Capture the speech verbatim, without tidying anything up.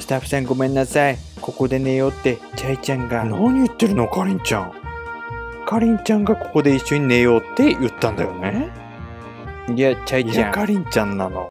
スタッフさんごめんなさい。ここで寝ようってチャイちゃんが。何言ってるのかりんちゃん。かりんちゃんがここで一緒に寝ようって言ったんだよね。いやチャイちゃん。いやかりんちゃんなの。